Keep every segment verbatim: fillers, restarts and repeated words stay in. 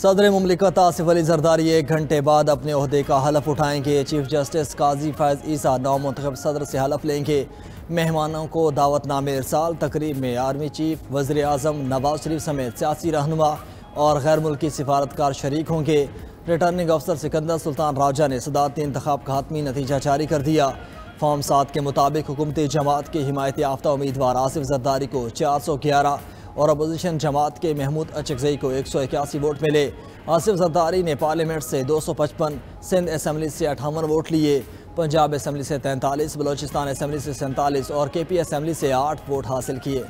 सदर मुमलिकत आसिफ अली जरदारी एक घंटे बाद अपने ओहदे का हलफ उठाएंगे। चीफ जस्टिस काजी फैज ईसा नौमुंतखब सदर से हलफ लेंगे। मेहमानों को दावतनामे इरसाल। तकरीब में आर्मी चीफ, वज़ीर आज़म नवाज शरीफ समेत सियासी रहनुमा और गैर मुल्की सिफारतकार शरीक होंगे। रिटर्निंग अफसर सिकंदर सुल्तान राजा ने सदारती इंतखाब का हतमी नतीजा जारी कर दिया। फॉर्म सात के मुताबिक हुकूमती जमात के हिमायत याफ्ता उम्मीदवार आसिफ जरदारी को चार सौ ग्यारह और अपोजिशन जमात के महमूद अचकजई को एक सौ इक्यासी वोट मिले। आसिफ जरदारी ने पार्लियामेंट से दो सौ पचपन, सिंध असम्बली से अठावन वोट लिए, पंजाब असम्बली से तैंतालीस, बलोचिस्तान असम्बली से सैंतालीस और के पी असम्बली से आठ वोट हासिल किए।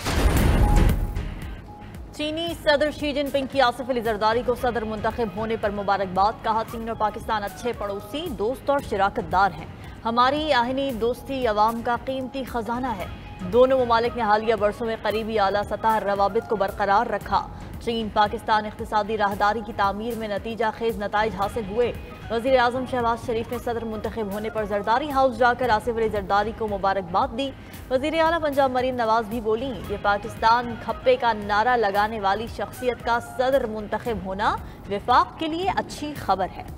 चीनी सदर शी जिनपिंग की आसिफ अली जरदारी को सदर मुंतखब होने पर मुबारकबाद। कहा, चीन और पाकिस्तान अच्छे पड़ोसी, दोस्त और शराकतदार हैं। हमारी आहनी दोस्ती अवाम का कीमती खजाना है। दोनों ममालिक ने हालिया बरसों में करीबी आला सतह रवाबित को बरकरार रखा। चीन पाकिस्तान इख्तिसादी राहदारी की तामीर में नतीजा खेज नताइज हासिल हुए। वज़ीर आज़म शहबाज शरीफ ने सदर मुंतखब होने पर जरदारी हाउस जाकर आसिफ अली जरदारी को मुबारकबाद दी। वज़ीर आला पंजाब मरीम नवाज भी बोली, ये पाकिस्तान खप्पे का नारा लगाने वाली शख्सियत का सदर मुंतखब होना विफाक के लिए अच्छी खबर है।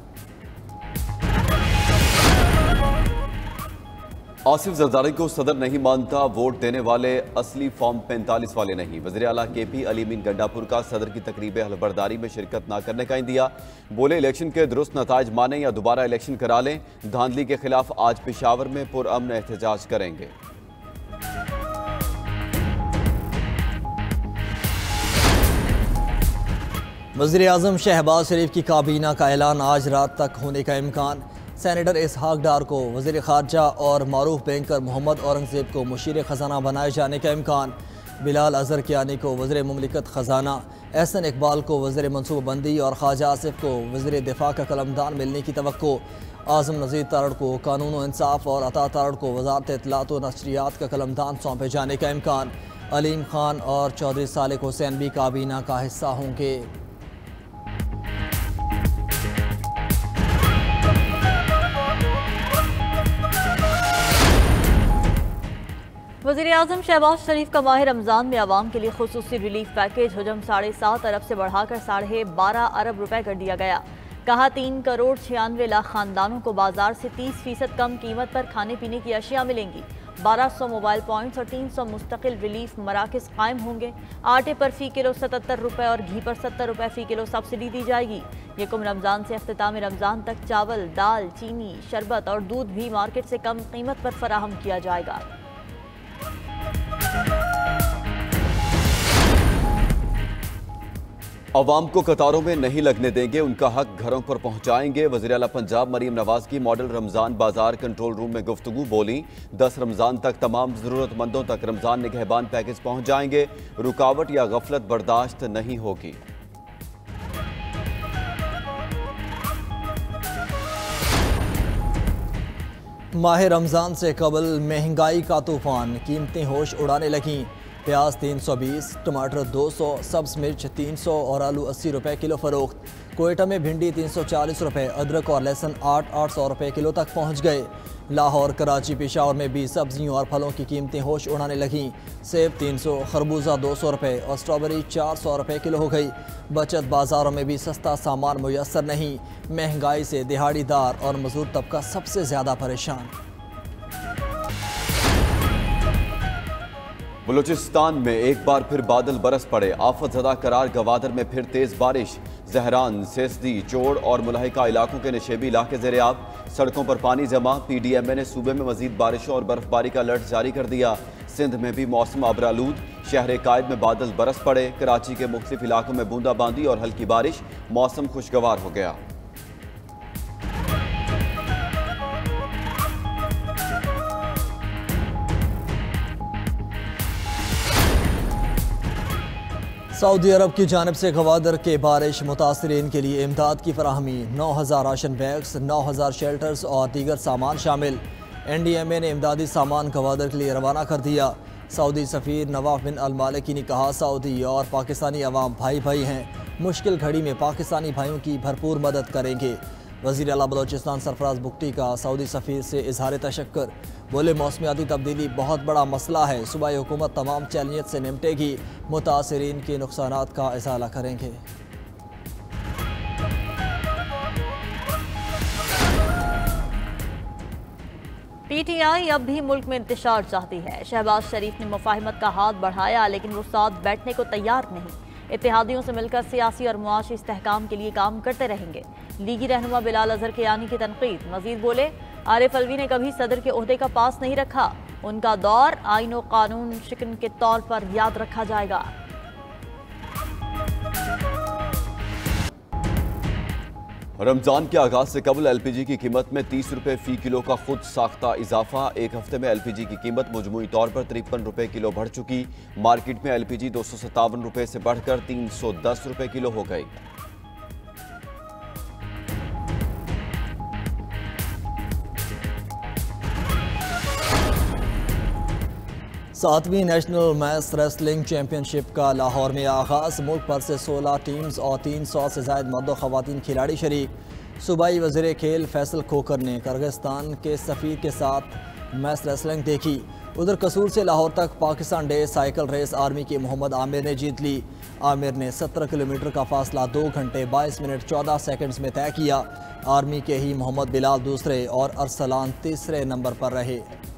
आसिफ जरदारी को सदर नहीं मानता, वोट देने वाले असली फॉर्म पैंतालीस वाले नहीं। वज़ीर आला के पी अली मीन गंडापुर का सदर की तकरीब हलफबरदारी में शिरकत न करने का इंदिया। बोले, इलेक्शन के दुरुस्त नताइज माने या दोबारा इलेक्शन करा लें। धांधली के खिलाफ आज पेशावर में पुरअमन एहतजाज करेंगे। वज़ीर आज़म शहबाज शरीफ की काबीना का ऐलान आज रात तक होने का इम्कान। सेनेटर इसहाक डार को वज़ीर ख़ारजा और मारूफ बैंकर मोहम्मद औरंगज़ेब को मुशीर ख़जाना बनाए जाने का इम्कान। बिलाल अज़हर कियानी को वज़ीर मुमलिकत ख़जाना, एहसन इकबाल को वज़ीर मनसूबाबंदी और ख्वाजा आसिफ को वज़ीर दिफा का कलमदान मिलने की तवक्को। आज़म नज़ीर तारड़ को कानून व इंसाफ और अता तारड़ को वज़ारत इत्तलात व नशरियात का कलमदान सौंपे जाने का इम्कान। अलीम खान और चौधरी सालिक हुसैन भी काबीना का हिस्सा होंगे। वज़ीर आज़म शहबाज शरीफ का माह रमज़ान में आवाम के लिए खुसूसी रिलीफ पैकेज हजम साढ़े सात अरब से बढ़ाकर साढ़े बारह अरब रुपए कर दिया गया। कहा, तीन करोड़ छियानवे लाख खानदानों को बाजार से तीस फीसद कम कीमत पर खाने पीने की अशिया मिलेंगी। बारह सौ मोबाइल पॉइंट्स और तीन सौ मुस्तकिल रिलीफ मराकज़ कायम होंगे। आटे पर फी किलो सतहत्तर रुपये और घी पर सत्तर रुपये फी किलो सब्सिडी दी जाएगी। यकुम रमज़ान से अख्तिताम रमज़ान तक चावल, दाल, चीनी, शरबत और दूध भी मार्केट से कम कीमत पर फराहम किया जाएगा। अवाम को कतारों में नहीं लगने देंगे, उनका हक घरों पर पहुंचाएंगे। वज़ीर आला पंजाब मरीम नवाज की मॉडल रमज़ान बाजार कंट्रोल रूम में गुफ्तगू। बोली, दस रमज़ान तक तमाम ज़रूरतमंदों तक रमज़ान निगहबान पैकेज पहुंच जाएंगे। रुकावट या गफलत बर्दाश्त नहीं होगी। माह रमज़ान से कबल महंगाई का तूफ़ान, कीमतें होश उड़ाने लगीं। प्याज तीन सौ बीस, टमाटर दो सौ, सब्ज़ मिर्च तीन सौ और आलू अस्सी रुपये किलो फ़रोख्त। कोयटा में भिंडी तीन सौ चालीस रुपये, अदरक और लहसुन आठ आठ सौ रुपये किलो तक पहुँच गए। लाहौर, कराची, पेशावर में भी सब्जियों और फलों की कीमतें होश उड़ाने लगीं। सेब तीन सौ, खरबूजा दो सौ रुपये और स्ट्रॉबेरी चार सौ रुपये किलो हो गई। बचत बाज़ारों में भी सस्ता सामान मुयस्सर नहीं। महंगाई से दिहाड़ीदार और मजदूर तबका सबसे ज़्यादा परेशान। बलूचिस्तान में एक बार फिर बादल बरस पड़े। आफत ज़दा करार गवादर में फिर तेज़ बारिश। जहरान, सेसदी, चोड़ और मुलाहिका इलाकों के नशेबी इलाके ज़ेर-ए-आब। सड़कों पर पानी जमा। पी डी एम ए ने सूबे में मजीद बारिशों और बर्फबारी का अलर्ट जारी कर दिया। सिंध में भी मौसम अबरालूद। शहर कायद में बादल बरस पड़े। कराची के मुख्तलिफ इलाकों में बूंदाबांदी और हल्की बारिश। मौसम खुशगवार हो गया। सऊदी अरब की जानिब से गवादर के बारिश मुतासरीन के लिए इमदाद की फराहमी। नौ हज़ार राशन बैग्स, नौ हज़ार शेल्टर्स और दीगर सामान शामिल। एन डी एम ए ने इमदादी सामान गवादर के लिए रवाना कर दिया। सऊदी सफ़ीर नवाफ बिन अल मालिकी ने कहा, सऊदी और पाकिस्तानी अवाम भाई भाई हैं। मुश्किल घड़ी में पाकिस्तानी भाइयों की भरपूर मदद करेंगे। वज़ीर आला बलोचिस्तान सरफराज बुगटी का सऊदी सफ़ीर से इजहार तशक्कुर। बोले, मौसमियाती तब्दीली बहुत बड़ा मसला है। सूबाई हुकूमत तमाम चैलेंज से निपटेगी। मुतासरीन के नुकसानात का इज़ाला करेंगे। पीटीआई अब भी मुल्क में इंतशार चाहती है। शहबाज शरीफ ने मुफाहिमत का हाथ बढ़ाया, लेकिन वो साथ बैठने को तैयार नहीं। इत्तेहादियों से मिलकर सियासी और मुआशी इस्तेहकाम के लिए काम करते रहेंगे। लीगी रहनुमा बिलाल अजहर के यानी की तनकीद। मजीद बोले, आरिफ अलवी ने कभी सदर के ओहदे का पास नहीं रखा। उनका दौर आईन और कानून शिकन के तौर पर याद रखा जाएगा। रमजान के आगाज से कबल एलपीजी की कीमत में तीस रुपए फी किलो का खुद साख्ता इजाफा। एक हफ्ते में एलपीजी की कीमत मजमूई तौर पर तिरपन रुपए किलो बढ़ चुकी। मार्केट में एलपीजी दो सौ सत्तावन रुपए से बढ़कर तीन सौ दस रुपए किलो हो गई। सातवीं नेशनल मैस रेसलिंग चैंपियनशिप का लाहौर में आगाज। मुल्क भर से सोलह टीम्स और तीन सौ से ज्यादा मर्द और खवातीन खिलाड़ी शरीक। सूबाई वज़ीर खेल फैसल खोकर ने किर्गिस्तान के सफ़ीर के साथ मैस रेसलिंग देखी। उधर कसूर से लाहौर तक Pakistan day cycle race army के मोहम्मद आमिर ने जीत ली। आमिर ने सत्रह किलोमीटर का फासला दो घंटे बाईस मिनट चौदह सेकंड्स में तय किया। आर्मी के ही मोहम्मद बिलाल दूसरे और अरसलान तीसरे नंबर पर रहे।